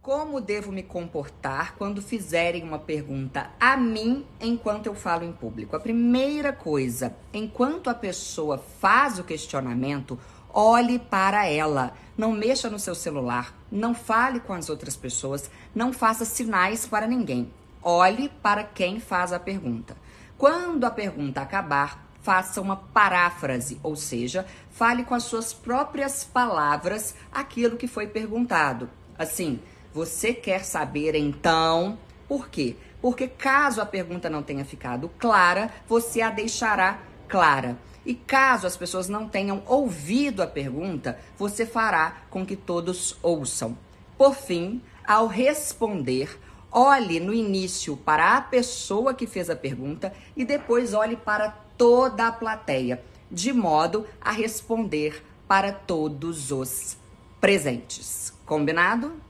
Como devo me comportar quando fizerem uma pergunta a mim enquanto eu falo em público? A primeira coisa, enquanto a pessoa faz o questionamento, olhe para ela. Não mexa no seu celular, não fale com as outras pessoas, não faça sinais para ninguém. Olhe para quem faz a pergunta. Quando a pergunta acabar, faça uma paráfrase, ou seja, fale com as suas próprias palavras aquilo que foi perguntado. Assim, você quer saber então por quê? Porque caso a pergunta não tenha ficado clara, você a deixará clara. E caso as pessoas não tenham ouvido a pergunta, você fará com que todos ouçam. Por fim, ao responder, olhe no início para a pessoa que fez a pergunta e depois olhe para toda a plateia, de modo a responder para todos os presentes. Combinado?